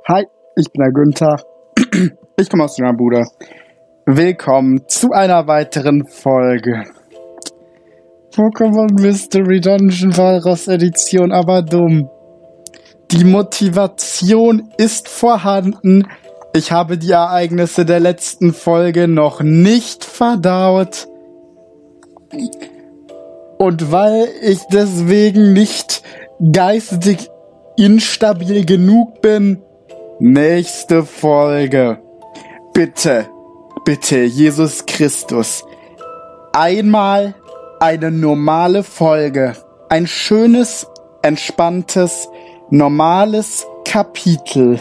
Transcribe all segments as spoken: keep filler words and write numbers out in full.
Hi, ich bin der Günther. Ich komme aus deiner Bude. Willkommen zu einer weiteren Folge. Pokémon Mystery Dungeon Walross Edition, aber dumm. Die Motivation ist vorhanden. Ich habe die Ereignisse der letzten Folge noch nicht verdaut. Und weil ich deswegen nicht geistig instabil genug bin, nächste Folge. Bitte, bitte, Jesus Christus. Einmal eine normale Folge. Ein schönes, entspanntes, normales Kapitel.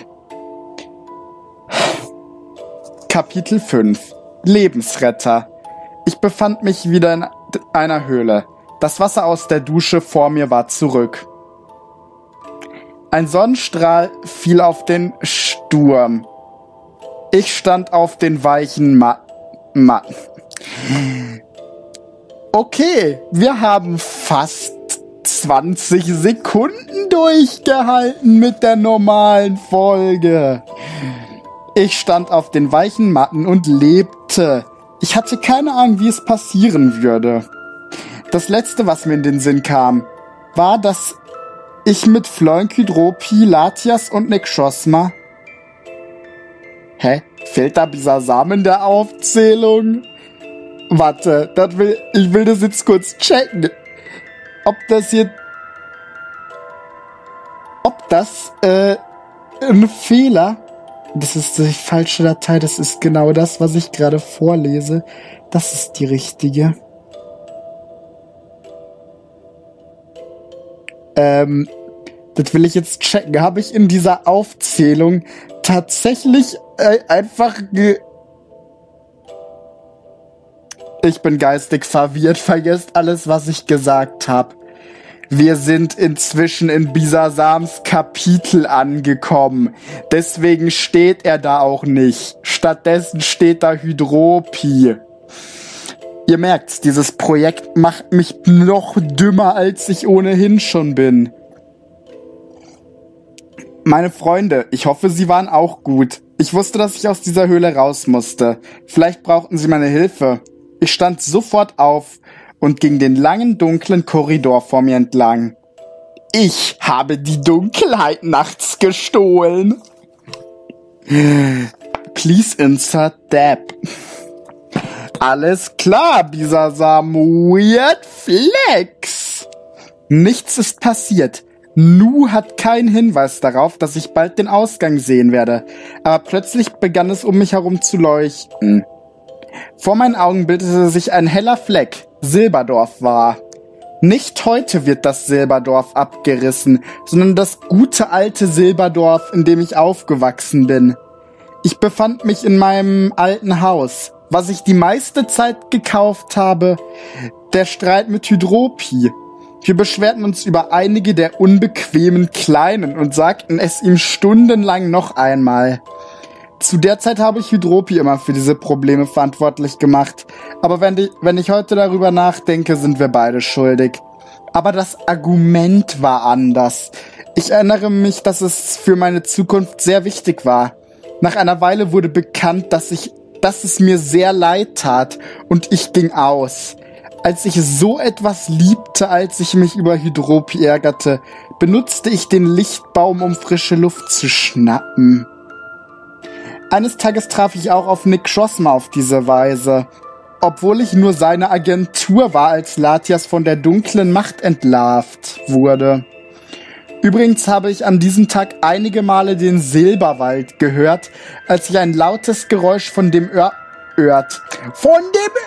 Kapitel fünf. Lebensretter. Ich befand mich wieder in einer Höhle. Das Wasser aus der Dusche vor mir war zurück. Ein Sonnenstrahl fiel auf den Sturm. Ich stand auf den weichen Matten. Okay, wir haben fast zwanzig Sekunden durchgehalten mit der normalen Folge. Ich stand auf den weichen Matten und lebte. Ich hatte keine Ahnung, wie es passieren würde. Das letzte, was mir in den Sinn kam, war, dass ich mit Floink, Hydropi, Latias und Nekshozma... Hä? Fehlt da Bisasam in der Aufzählung? Warte, das will, ich will das jetzt kurz checken. Ob das hier... Ob das, äh, ein Fehler... Das ist die falsche Datei, das ist genau das, was ich gerade vorlese. Das ist die richtige. Ähm, das will ich jetzt checken. Habe ich in dieser Aufzählung tatsächlich äh, einfach ge... Ich bin geistig verwirrt. Vergesst alles, was ich gesagt habe. Wir sind inzwischen in Bisasams Kapitel angekommen. Deswegen steht er da auch nicht. Stattdessen steht da Hydropi. Ihr merkt's, dieses Projekt macht mich noch dümmer, als ich ohnehin schon bin. Meine Freunde, ich hoffe, sie waren auch gut. Ich wusste, dass ich aus dieser Höhle raus musste. Vielleicht brauchten sie meine Hilfe. Ich stand sofort auf und ging den langen, dunklen Korridor vor mir entlang. Ich habe die Dunkelheit nachts gestohlen. Please insert Dab. Alles klar, Bisasam. Weird Flex. Nichts ist passiert. Nu hat keinen Hinweis darauf, dass ich bald den Ausgang sehen werde. Aber plötzlich begann es um mich herum zu leuchten. Vor meinen Augen bildete sich ein heller Fleck. Silberdorf war. Nicht heute wird das Silberdorf abgerissen, sondern das gute alte Silberdorf, in dem ich aufgewachsen bin. Ich befand mich in meinem alten Haus, was ich die meiste Zeit gekauft habe. Der Streit mit Hydropi. Wir beschwerten uns über einige der unbequemen Kleinen und sagten es ihm stundenlang noch einmal. Zu der Zeit habe ich Hydropi immer für diese Probleme verantwortlich gemacht. Aber wenn, die, wenn ich heute darüber nachdenke, sind wir beide schuldig. Aber das Argument war anders. Ich erinnere mich, dass es für meine Zukunft sehr wichtig war. Nach einer Weile wurde bekannt, dass ich, dass es mir sehr leid tat und ich ging aus. Als ich so etwas liebte, als ich mich über Hydropi ärgerte, benutzte ich den Lichtbaum, um frische Luft zu schnappen. Eines Tages traf ich auch auf Nekshozma auf diese Weise, obwohl ich nur seine Agentur war, als Latias von der dunklen Macht entlarvt wurde. Übrigens habe ich an diesem Tag einige Male den Silberwald gehört, als ich ein lautes Geräusch von dem Ör... Ört... Von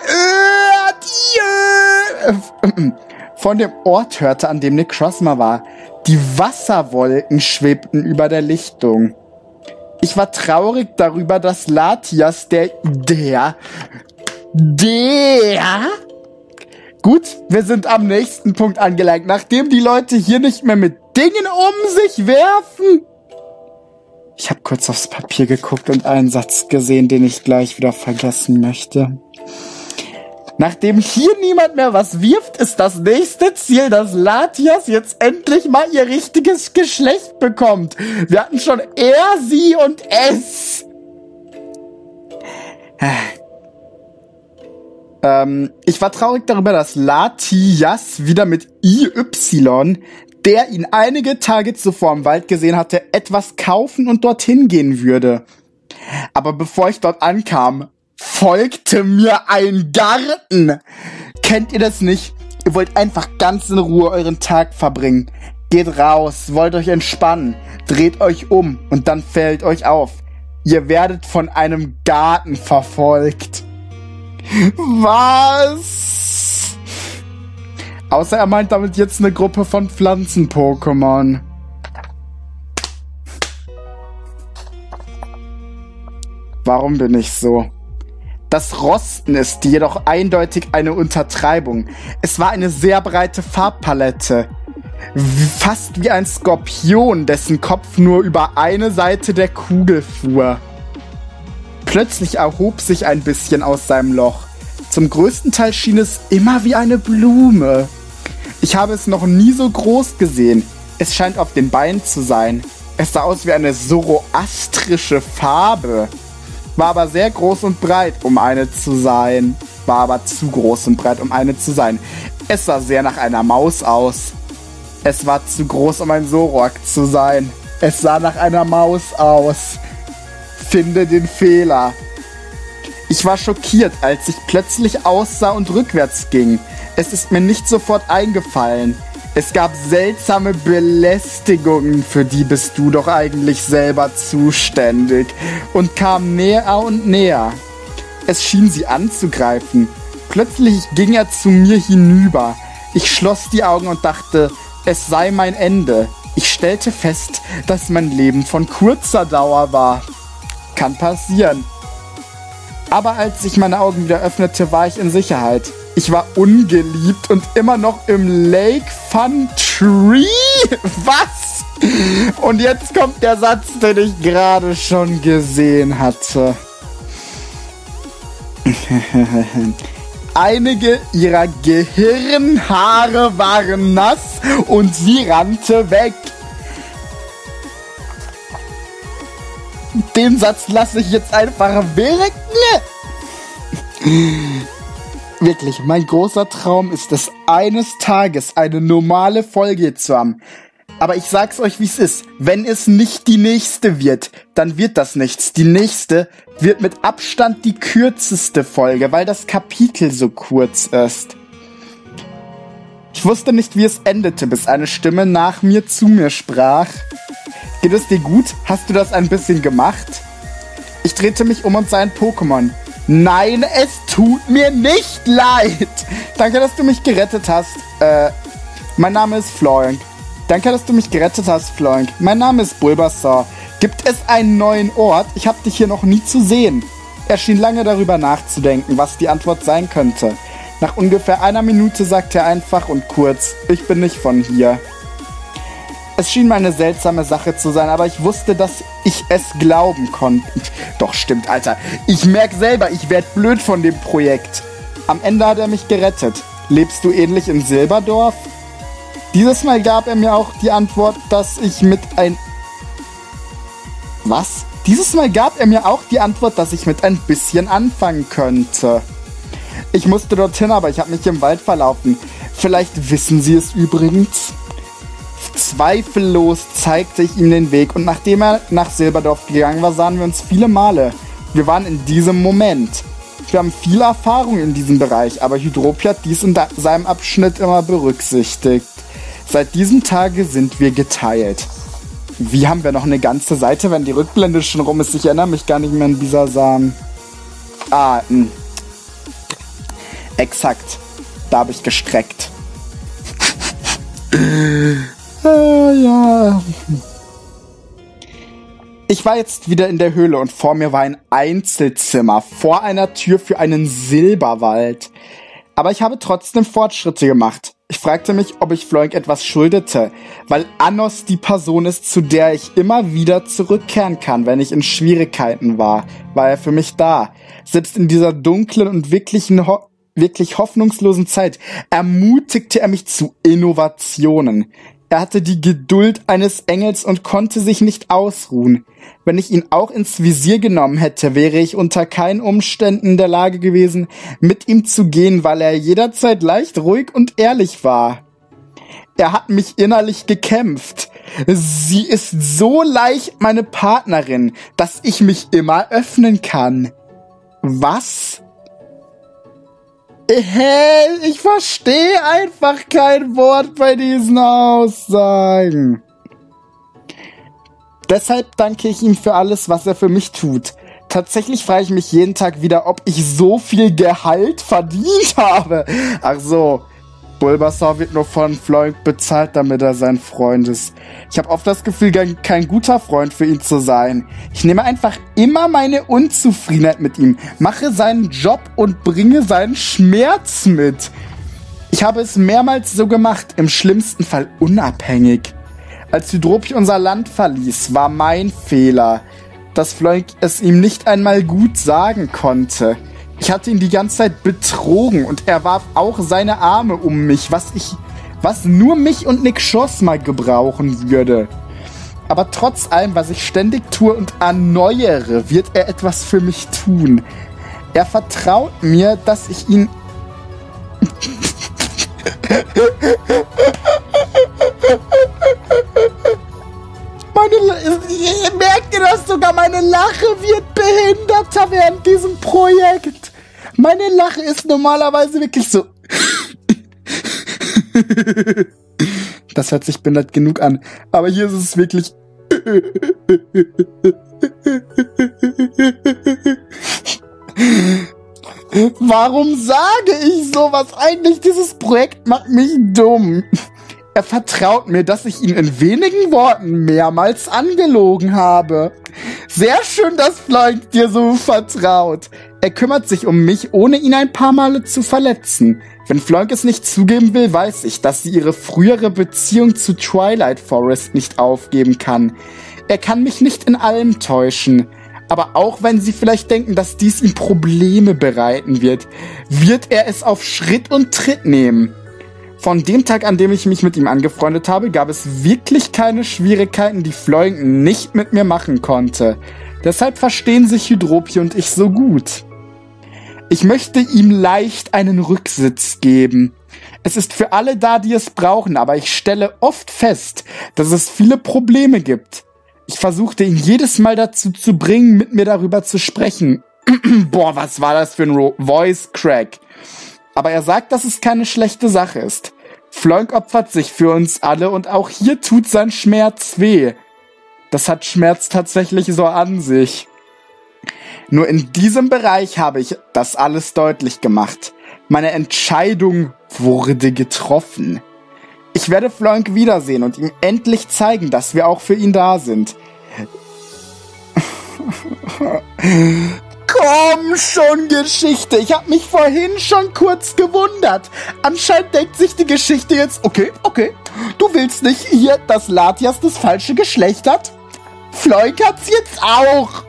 dem Ört... Von dem Ort hörte, an dem Nekshozma war. Die Wasserwolken schwebten über der Lichtung. Ich war traurig darüber, dass Latias, der, der, der... Gut, wir sind am nächsten Punkt angelangt, nachdem die Leute hier nicht mehr mit Dingen um sich werfen. Ich habe kurz aufs Papier geguckt und einen Satz gesehen, den ich gleich wieder vergessen möchte. Nachdem hier niemand mehr was wirft, ist das nächste Ziel, dass Latias jetzt endlich mal ihr richtiges Geschlecht bekommt. Wir hatten schon er, sie und es. ähm, ich war traurig darüber, dass Latias wieder mit I Y, der ihn einige Tage zuvor im Wald gesehen hatte, etwas kaufen und dorthin gehen würde. Aber bevor ich dort ankam, folgte mir ein Garten. Kennt ihr das nicht? Ihr wollt einfach ganz in Ruhe euren Tag verbringen. Geht raus, wollt euch entspannen, dreht euch um und dann fällt euch auf. Ihr werdet von einem Garten verfolgt. Was? Außer er meint damit jetzt eine Gruppe von Pflanzen-Pokémon. Warum bin ich so? Das Rosten ist jedoch eindeutig eine Untertreibung. Es war eine sehr breite Farbpalette. Fast wie ein Skorpion, dessen Kopf nur über eine Seite der Kugel fuhr. Plötzlich erhob sich ein bisschen aus seinem Loch. Zum größten Teil schien es immer wie eine Blume. Ich habe es noch nie so groß gesehen. Es scheint auf den Beinen zu sein. Es sah aus wie eine zoroastrische Farbe. War aber sehr groß und breit, um eine zu sein. War aber zu groß und breit, um eine zu sein. Es sah sehr nach einer Maus aus. Es war zu groß, um ein Zoroark zu sein. Es sah nach einer Maus aus. Finde den Fehler. Ich war schockiert, als ich plötzlich aussah und rückwärts ging. Es ist mir nicht sofort eingefallen. Es gab seltsame Belästigungen, für die bist du doch eigentlich selber zuständig, und kam näher und näher. Es schien sie anzugreifen. Plötzlich ging er zu mir hinüber. Ich schloss die Augen und dachte, es sei mein Ende. Ich stellte fest, dass mein Leben von kurzer Dauer war. Kann passieren. Aber als ich meine Augen wieder öffnete, war ich in Sicherheit. Ich war ungeliebt und immer noch im Lake Fun Tree? Was? Und jetzt kommt der Satz, den ich gerade schon gesehen hatte. Einige ihrer Gehirnhaare waren nass und sie rannte weg. Den Satz lasse ich jetzt einfach wirken. Wirklich, mein großer Traum ist es, eines Tages eine normale Folge zu haben. Aber ich sag's euch, wie es ist. Wenn es nicht die nächste wird, dann wird das nichts. Die nächste wird mit Abstand die kürzeste Folge, weil das Kapitel so kurz ist. Ich wusste nicht, wie es endete, bis eine Stimme nach mir zu mir sprach. Geht es dir gut? Hast du das ein bisschen gemacht? Ich drehte mich um und sah ein Pokémon. Nein, es tut mir nicht leid. Danke, dass du mich gerettet hast. Äh, mein Name ist Floink. Danke, dass du mich gerettet hast, Floink. Mein Name ist Bulbasaur. Gibt es einen neuen Ort? Ich habe dich hier noch nie zu sehen. Er schien lange darüber nachzudenken, was die Antwort sein könnte. Nach ungefähr einer Minute sagte er einfach und kurz, ich bin nicht von hier. Es schien mir eine seltsame Sache zu sein, aber ich wusste, dass ich es glauben konnte. Doch stimmt, Alter. Ich merke selber, ich werd blöd von dem Projekt. Am Ende hat er mich gerettet. Lebst du ähnlich in Silberdorf? Dieses Mal gab er mir auch die Antwort, dass ich mit ein... Was? Dieses Mal gab er mir auch die Antwort, dass ich mit ein bisschen anfangen könnte. Ich musste dorthin, aber ich habe mich im Wald verlaufen. Vielleicht wissen sie es übrigens. Zweifellos zeigte ich ihm den Weg und nachdem er nach Silberdorf gegangen war, sahen wir uns viele Male. Wir waren in diesem Moment. Wir haben viel Erfahrung in diesem Bereich, aber Hydropia hat dies in seinem Abschnitt immer berücksichtigt. Seit diesem Tage sind wir geteilt. Wie haben wir noch eine ganze Seite, wenn die Rückblende schon rum ist? Ich erinnere mich gar nicht mehr an Bisasam. Ah, mh. Exakt. Da habe ich gestreckt. Ah, ja. Ich war jetzt wieder in der Höhle und vor mir war ein Einzelzimmer vor einer Tür für einen Silberwald. Aber ich habe trotzdem Fortschritte gemacht. Ich fragte mich, ob ich Floink etwas schuldete, weil Anos die Person ist, zu der ich immer wieder zurückkehren kann, wenn ich in Schwierigkeiten war. War er für mich da. Selbst in dieser dunklen und wirklichen Ho- wirklich hoffnungslosen Zeit ermutigte er mich zu Innovationen. Er hatte die Geduld eines Engels und konnte sich nicht ausruhen. Wenn ich ihn auch ins Visier genommen hätte, wäre ich unter keinen Umständen in der Lage gewesen, mit ihm zu gehen, weil er jederzeit leicht, ruhig und ehrlich war. Er hat mich innerlich gekämpft. Sie ist so leicht meine Partnerin, dass ich mich immer öffnen kann. Was? Hä? Ich verstehe einfach kein Wort bei diesen Aussagen. Deshalb danke ich ihm für alles, was er für mich tut. Tatsächlich frage ich mich jeden Tag wieder, ob ich so viel Gehalt verdient habe. Ach so, Bulbasaur wird nur von Floink bezahlt, damit er sein Freund ist. Ich habe oft das Gefühl, kein guter Freund für ihn zu sein. Ich nehme einfach immer meine Unzufriedenheit mit ihm, mache seinen Job und bringe seinen Schmerz mit. Ich habe es mehrmals so gemacht, im schlimmsten Fall unabhängig. Als Hydropie unser Land verließ, war mein Fehler, dass Floink es ihm nicht einmal gut sagen konnte. Ich hatte ihn die ganze Zeit betrogen und er warf auch seine Arme um mich, was ich, was nur mich und Nick Schoss mal gebrauchen würde. Aber trotz allem, was ich ständig tue und erneuere, wird er etwas für mich tun. Er vertraut mir, dass ich ihn... Meine, merkt ihr das? Sogar meine Lache wird behinderter während diesem Projekt. Meine Lache ist normalerweise wirklich so. Das hört sich behindert genug an. Aber hier ist es wirklich. Warum sage ich sowas? Eigentlich, dieses Projekt macht mich dumm. Er vertraut mir, dass ich ihn in wenigen Worten mehrmals angelogen habe. Sehr schön, dass Floink dir so vertraut. Er kümmert sich um mich, ohne ihn ein paar Male zu verletzen. Wenn Floink es nicht zugeben will, weiß ich, dass sie ihre frühere Beziehung zu Twilight Forest nicht aufgeben kann. Er kann mich nicht in allem täuschen. Aber auch wenn sie vielleicht denken, dass dies ihm Probleme bereiten wird, wird er es auf Schritt und Tritt nehmen. Von dem Tag, an dem ich mich mit ihm angefreundet habe, gab es wirklich keine Schwierigkeiten, die Floink nicht mit mir machen konnte. Deshalb verstehen sich Hydropie und ich so gut. Ich möchte ihm leicht einen Rücksitz geben. Es ist für alle da, die es brauchen, aber ich stelle oft fest, dass es viele Probleme gibt. Ich versuchte ihn jedes Mal dazu zu bringen, mit mir darüber zu sprechen. Boah, was war das für ein Ro- Voice Crack? Aber er sagt, dass es keine schlechte Sache ist. Floink opfert sich für uns alle und auch hier tut sein Schmerz weh. Das hat Schmerz tatsächlich so an sich. Nur in diesem Bereich habe ich das alles deutlich gemacht. Meine Entscheidung wurde getroffen. Ich werde Floink wiedersehen und ihm endlich zeigen, dass wir auch für ihn da sind. Komm schon, Geschichte. Ich habe mich vorhin schon kurz gewundert. Anscheinend denkt sich die Geschichte jetzt, okay, okay, du willst nicht hier, dass Latias das falsche Geschlecht hat? Floink hat's jetzt auch.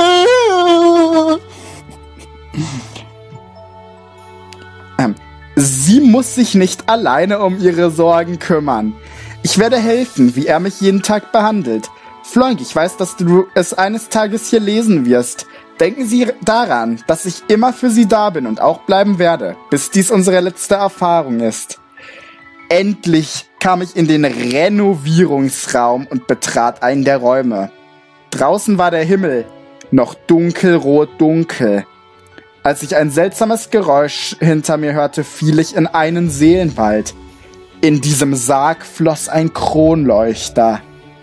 ähm, sie muss sich nicht alleine um ihre Sorgen kümmern. Ich werde helfen, wie er mich jeden Tag behandelt. Floink, ich weiß, dass du es eines Tages hier lesen wirst. Denken Sie daran, dass ich immer für Sie da bin und auch bleiben werde, bis dies unsere letzte Erfahrung ist. Endlich kam ich in den Renovierungsraum und betrat einen der Räume. Draußen war der Himmel noch dunkelrot dunkel. Als ich ein seltsames Geräusch hinter mir hörte, fiel ich in einen Seelenwald. In diesem Sarg floss ein Kronleuchter.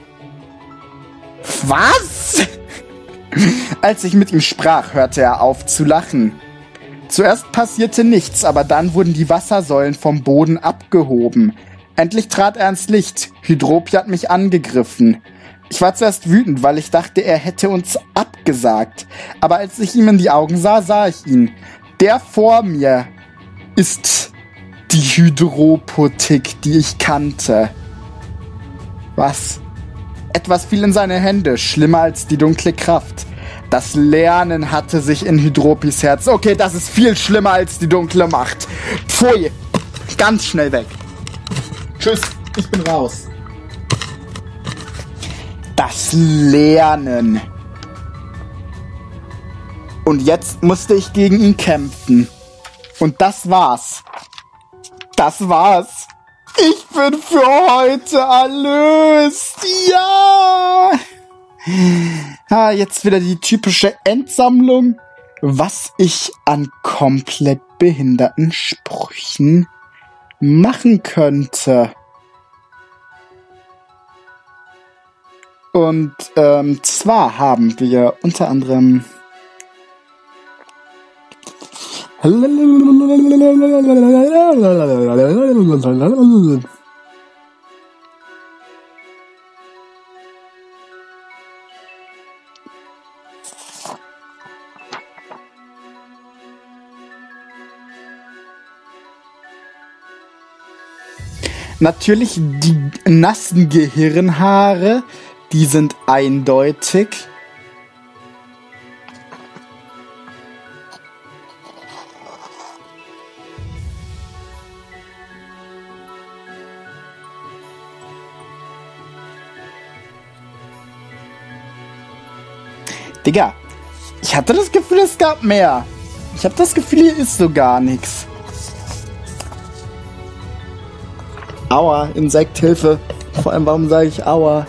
Was? Als ich mit ihm sprach, hörte er auf zu lachen. Zuerst passierte nichts, aber dann wurden die Wassersäulen vom Boden abgehoben. Endlich trat er ans Licht. Hydropie hat mich angegriffen. Ich war zuerst wütend, weil ich dachte, er hätte uns abgesagt. Aber als ich ihm in die Augen sah, sah ich ihn. Der vor mir ist die Hydropotik, die ich kannte. Was? Etwas fiel in seine Hände, schlimmer als die dunkle Kraft. Das Lernen hatte sich in Hydropis Herz. Okay, das ist viel schlimmer als die dunkle Macht. Pfui. Ganz schnell weg. Tschüss, ich bin raus. Das Lernen. Und jetzt musste ich gegen ihn kämpfen. Und das war's. Das war's. Ich bin für heute erlöst. Ja. Ah, jetzt wieder die typische Endsammlung. Was ich an komplett behinderten Sprüchen machen könnte. Und ähm, zwar haben wir unter anderem natürlich die nassen Gehirnhaare, die sind eindeutig. Digga, ich hatte das Gefühl, es gab mehr. Ich habe das Gefühl, hier ist so gar nichts. Aua, Insekthilfe. Vor allem, warum sage ich Aua?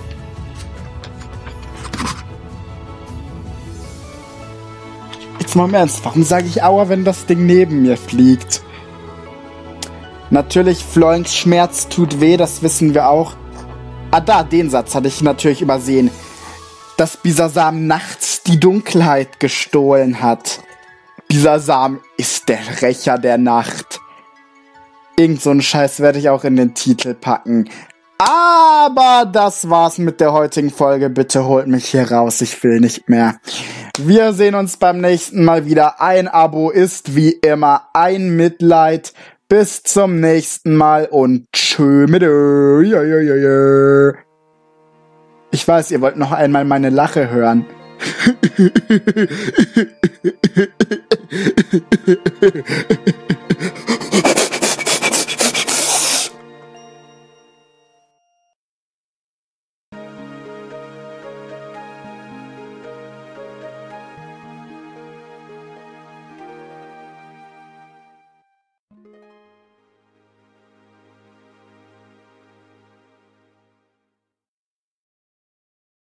Jetzt mal im Ernst, warum sage ich Aua, wenn das Ding neben mir fliegt? Natürlich, Floinks Schmerz tut weh, das wissen wir auch. Ah, da, den Satz hatte ich natürlich übersehen. Dass Bisasam nachts die Dunkelheit gestohlen hat. Bisasam ist der Rächer der Nacht. Irgend so einen Scheiß werde ich auch in den Titel packen. Aber das war's mit der heutigen Folge. Bitte holt mich hier raus, ich will nicht mehr. Wir sehen uns beim nächsten Mal wieder. Ein Abo ist wie immer ein Mitleid. Bis zum nächsten Mal und tschö mit ö. Ja, ja, ja, ja. Ich weiß, ihr wollt noch einmal meine Lache hören.